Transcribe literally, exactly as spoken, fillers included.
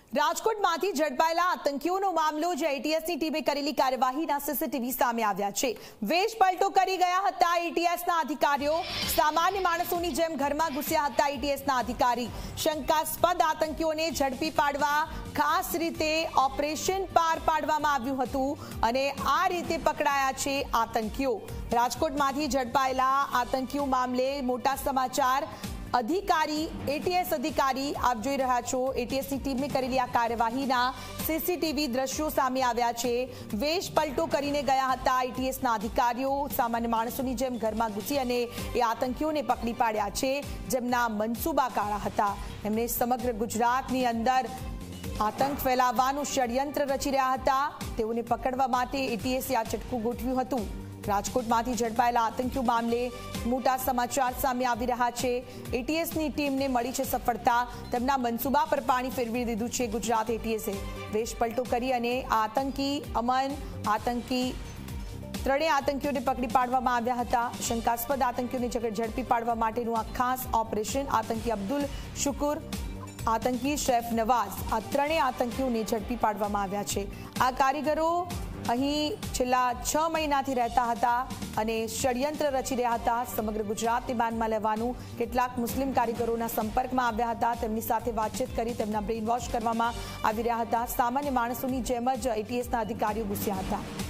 રાજકોટમાંથી ઝડપાયેલા આતંકીઓનો મામલો જે એટીએસની ટીમે કરેલી કાર્યવાહીના સીસીટીવી સામે આવ્યા છે। વેશ પલટો કરી ગયા હતા એટીએસના અધિકારીઓ। સામાન્ય માણસોની જેમ ઘરમાં ઘૂસ્યા હતા એટીએસના અધિકારી। શંકાસ્પદ આતંકીઓને ઝડપી પાડવા ખાસ રીતે ઓપરેશન પાર પાડવામાં આવ્યું હતું અને આ રીતે પકડાયા છે આતંકીઓ। રાજકોટમાંથી ઝડપાયેલા આતંકીઓ મામલે મોટા સમાચાર। अधिकारी एटीएस अधिकारी आप જોઈ રહ્યા છો એટીએસની ટીમે કરેલી આ કાર્યવાહીના સીસીટીવી દ્રશ્યો સામે આવ્યા છે। વેશ પલટો કરીને ગયા હતા એટીએસના અધિકારીઓ। સામાન્ય માણસોની જેમ ઘરમાં ઘૂસી અને એ આતંકીઓને પકડી પાડ્યા છે જેમના મનસૂબા કાળા હતા। એમને સમગ્ર ગુજરાતની અંદર આતંક ફેલાવવાનું ષડયંત્ર રચી રહ્યા હતા। તેઓને પકડવા માટે એટીએસે આ ચટકું ગોઠવ્યું હતું। રાજકોટમાંથી ઝડપાયેલા આતંકીઓ મામલે મોટા સમાચાર સામે આવી રહ્યા છે। એટીએસની ટીમને મળી છે સફળતા। તેમના મનસૂબા પર પાણી ફેરવી દીધું છે ગુજરાત એટીએસે। વેશ પલટો કરી અને આતંકી અમન આતંકી ત્રણેય આતંકીઓને પકડી પાડવામાં આવ્યા હતા। શંકાસ્પદ આતંકીઓને ઝડપી પાડવા માટેનું આ ખાસ ઓપરેશન આતંકી અબ્દુલ શુકુર આતંકી શેફ નવાઝ આ ત્રણેય આતંકીઓને ઝડપી પાડવામાં આવ્યા છે। આ કારીગરો અહીં છેલ્લા છ મહિનાથી રહેતા હતા અને ષડયંત્ર રચી રહ્યા હતા। સમગ્ર ગુજરાતને બાનમાં લેવાનું કેટલાક મુસ્લિમ કારીગરોના સંપર્કમાં આવ્યા હતા। તેમની સાથે વાતચીત કરી તેમના બ્રેઇન વોશ કરવામાં આવી રહ્યા હતા। સામાન્ય માણસોની જેમ જ એટીએસના અધિકારીઓ ઘૂસ્યા હતા।